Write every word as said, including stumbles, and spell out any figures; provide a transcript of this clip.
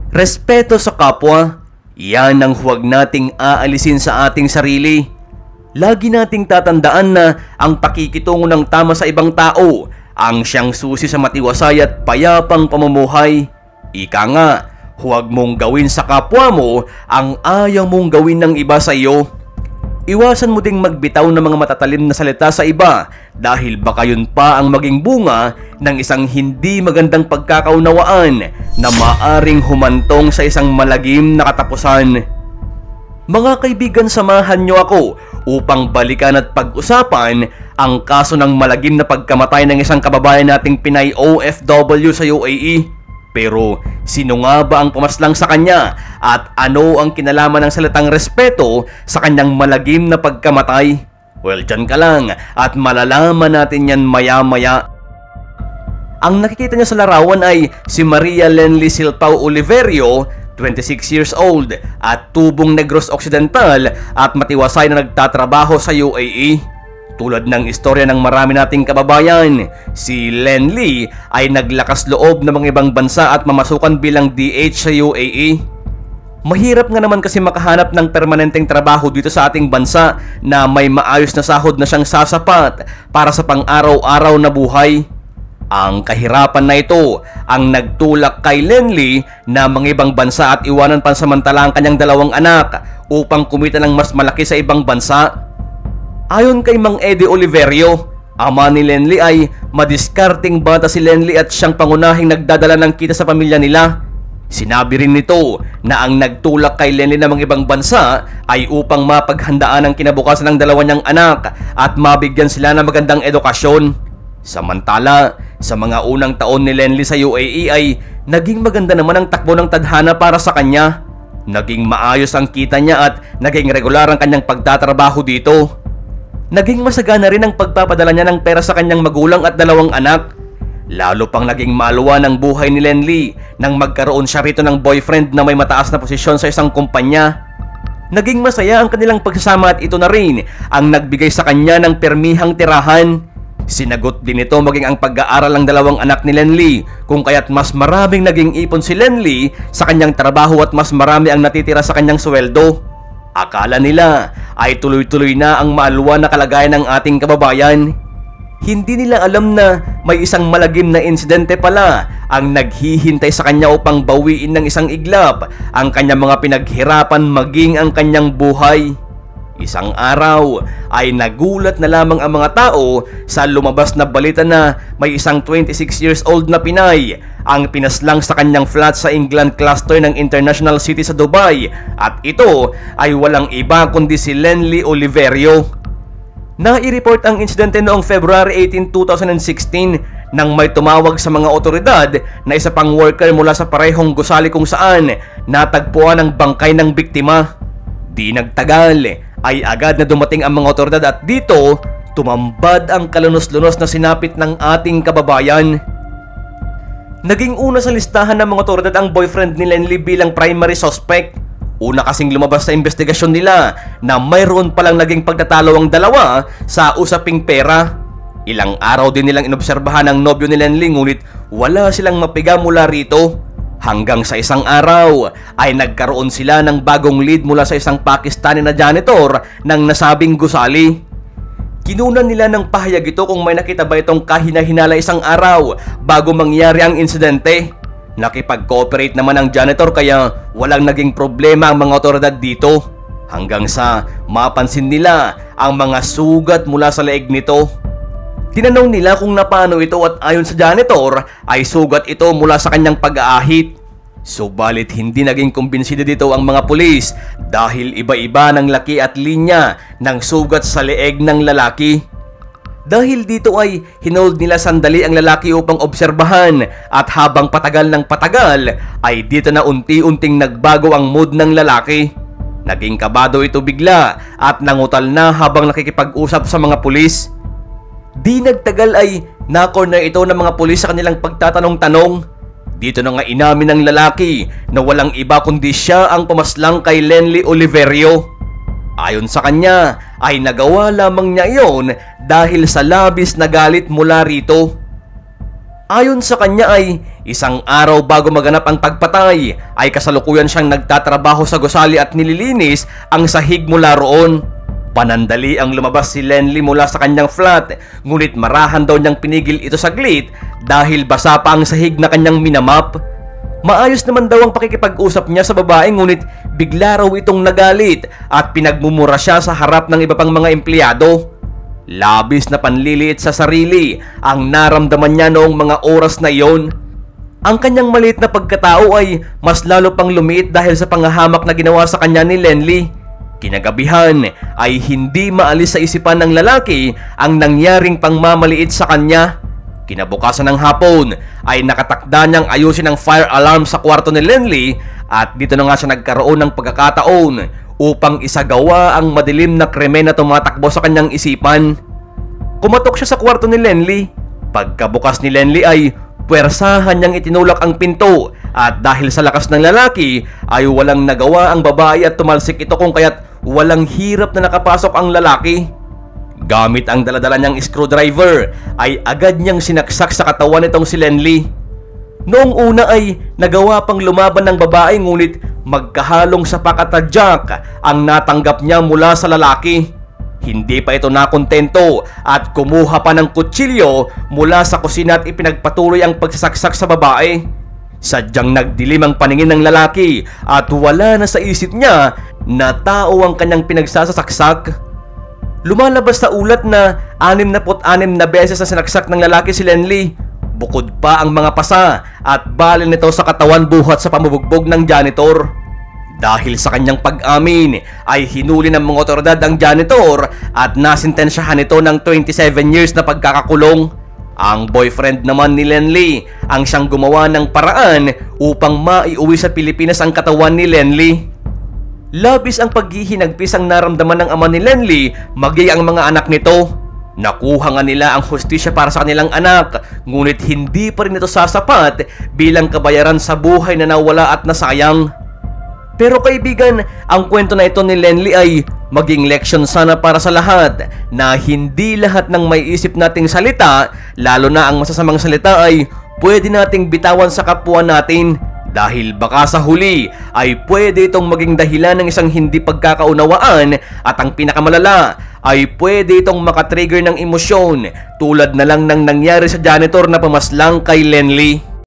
Respeto sa kapwa, yan ang huwag nating aalisin sa ating sarili. Lagi nating tatandaan na ang pakikitungo ng tama sa ibang tao ang siyang susi sa matiwasay at payapang pamumuhay. Ika nga, huwag mong gawin sa kapwa mo ang ayaw mong gawin ng iba sa iyo. Iwasan mo ding magbitaw ng mga matatalim na salita sa iba dahil baka yun pa ang maging bunga ng isang hindi magandang pagkakaunawaan na maaring humantong sa isang malagim na katapusan. Mga kaibigan, samahan nyo ako upang balikan at pag-usapan ang kaso ng malagim na pagkamatay ng isang kababayan nating Pinay O F W sa U A E. Pero sino nga ba ang pumaslang sa kanya at ano ang kinalaman ng salitang respeto sa kanyang malagim na pagkamatay? Well, dyan ka lang at malalaman natin yan maya-maya. Ang nakikita niya sa larawan ay si Maria Lenly Silpao Oliverio, twenty-six years old at tubong Negros Occidental at matiwasay na nagtatrabaho sa U A E. Tulad ng istorya ng marami nating kababayan, si Lenly ay naglakas loob ng mga ibang bansa at mamasukan bilang D H sa U A E. Mahirap nga naman kasi makahanap ng permanenteng trabaho dito sa ating bansa na may maayos na sahod na siyang sasapat para sa pang-araw-araw na buhay. Ang kahirapan na ito ang nagtulak kay Lenly na mga ibang bansa at iwanan pansamantala ang kanyang dalawang anak upang kumita ng mas malaki sa ibang bansa. Ayon kay Mang Eddie Oliverio, ama ni Lenly ay madiskarting bata si Lenly at siyang pangunahing nagdadala ng kita sa pamilya nila. Sinabi rin nito na ang nagtulak kay Lenly ng mga ibang bansa ay upang mapaghandaan ang kinabukasan ng dalawa niyang anak at mabigyan sila ng magandang edukasyon. Samantala, sa mga unang taon ni Lenly sa U A E ay naging maganda naman ang takbo ng tadhana para sa kanya. Naging maayos ang kita niya at naging regular ang kanyang pagtatrabaho dito. Naging masagana rin ang pagpapadala niya ng pera sa kanyang magulang at dalawang anak. Lalo pang naging maluwa ng buhay ni Lenly nang magkaroon siya rito ng boyfriend na may mataas na posisyon sa isang kumpanya. Naging masaya ang kanilang pagsasama at ito na rin ang nagbigay sa kanya ng permihang tirahan. Sinagot din ito maging ang pag-aaral ng dalawang anak ni Lenly kung kaya't mas maraming naging ipon si Lenly sa kanyang trabaho at mas marami ang natitira sa kanyang sweldo. Akala nila ay tuloy-tuloy na ang maaluwa na kalagayan ng ating kababayan. Hindi nila alam na may isang malagim na insidente pala ang naghihintay sa kanya upang bawiin ng isang iglap ang kanyang mga pinaghirapan maging ang kanyang buhay. Isang araw ay nagulat na lamang ang mga tao sa lumabas na balita na may isang twenty-six years old na Pinay ang pinaslang sa kanyang flat sa England cluster ng International City sa Dubai at ito ay walang iba kundi si Lenly Oliverio. Nai-report ang insidente noong February eighteen, two thousand sixteen nang may tumawag sa mga otoridad na isa pang worker mula sa parehong gusali kung saan natagpuan ang bangkay ng biktima. Di nagtagal ay agad na dumating ang mga otoridad at dito tumambad ang kalunos-lunos na sinapit ng ating kababayan. Naging una sa listahan ng mga otoridad ang boyfriend ni Lenly bilang primary suspect. Una kasing lumabas sa investigasyon nila na mayroon palang naging pagtatalo ang dalawa sa usaping pera. Ilang araw din nilang inobserbahan ang nobyo ni Lenly ngunit wala silang mapiga mula rito. Hanggang sa isang araw ay nagkaroon sila ng bagong lead mula sa isang Pakistani na janitor ng nasabing gusali. Kinunan nila ng pahayag ito kung may nakita ba itong kahina-hinala isang araw bago mangyari ang insidente. Nakipag-cooperate naman ang janitor kaya walang naging problema ang mga otoridad dito. Hanggang sa mapansin nila ang mga sugat mula sa leeg nito. Tinanong nila kung napano ito at ayon sa janitor ay sugat ito mula sa kanyang pag-aahit. Subalit hindi naging kumbinsido dito ang mga pulis dahil iba-iba ng laki at linya ng sugat sa leeg ng lalaki. Dahil dito ay hinold nila sandali ang lalaki upang obserbahan at habang patagal ng patagal ay dito na unti-unting nagbago ang mood ng lalaki. Naging kabado ito bigla at nangutal na habang nakikipag-usap sa mga pulis. Di nagtagal ay na-corner ito ng mga pulis sa kanilang pagtatanong-tanong. Dito na nga inamin ng lalaki na walang iba kundi siya ang pumaslang kay Lenly Oliverio. Ayon sa kanya ay nagawa lamang niya iyon dahil sa labis na galit mula rito. Ayon sa kanya ay isang araw bago maganap ang pagpatay ay kasalukuyan siyang nagtatrabaho sa gusali at nililinis ang sahig mula roon. Panandali ang lumabas si Lenly mula sa kanyang flat, ngunit marahan daw niyang pinigil ito saglit dahil basa pa ang sahig na kanyang minamap. Maayos naman daw ang pakikipag-usap niya sa babae, ngunit bigla raw itong nagalit at pinagmumura siya sa harap ng iba pang mga empleyado. Labis na panliliit sa sarili ang naramdaman niya noong mga oras na iyon. Ang kanyang maliit na pagkatao ay mas lalo pang lumiit dahil sa panghahamak na ginawa sa kanya ni Lenly. Kinagabihan ay hindi maalis sa isipan ng lalaki ang nangyaring pangmamaliit sa kanya. Kinabukasan ng hapon ay nakatakda niyang ayusin ang fire alarm sa kwarto ni Lenly at dito na nga siya nagkaroon ng pagkakataon upang isagawa ang madilim na krimen na tumatakbo sa kanyang isipan. Kumatok siya sa kwarto ni Lenly. Pagkabukas ni Lenly ay puwersahan niyang itinulak ang pinto at dahil sa lakas ng lalaki ay walang nagawa ang babae at tumalsik ito kung kaya't walang hirap na nakapasok ang lalaki. Gamit ang daladala niyang screwdriver ay agad niyang sinaksak sa katawan nitong si Lenly. Noong una ay nagawa pang lumaban ng babae, ngunit magkahalong sapak at tadyak ang natanggap niya mula sa lalaki. Hindi pa ito nakontento at kumuha pa ng kutsilyo mula sa kusina at ipinagpatuloy ang pagsasaksak sa babae. Sadyang nagdilim ang paningin ng lalaki at wala na sa isip niya na tao ang kanyang pinagsasaksak. Lumalabas sa ulat na anim na put anim na beses na sinaksak ng lalaki si Lenly. Bukod pa ang mga pasa at bali nito sa katawan buhat sa pamubugbog ng janitor. Dahil sa kanyang pag-amin ay hinuli ng mga otoridad ang janitor at nasintensyahan nito ng twenty-seven years na pagkakakulong. Ang boyfriend naman ni Lenly ang siyang gumawa ng paraan upang maiuwi sa Pilipinas ang katawan ni Lenly. Labis ang paghihinagpis ang naramdaman ng ama ni Lenly maging ang mga anak nito. Nakuha nga nila ang hustisya para sa kanilang anak, ngunit hindi pa rin ito sasapat bilang kabayaran sa buhay na nawala at nasayang. Pero kaibigan, ang kwento na ito ni Lenly ay maging leksyon sana para sa lahat na hindi lahat ng may isip nating salita, lalo na ang masasamang salita, ay pwede nating bitawan sa kapwa natin. Dahil baka sa huli ay pwede itong maging dahilan ng isang hindi pagkakaunawaan at ang pinakamalala ay pwede itong makatrigger ng emosyon tulad na lang ng nangyari sa janitor na pumaslang kay Lenly.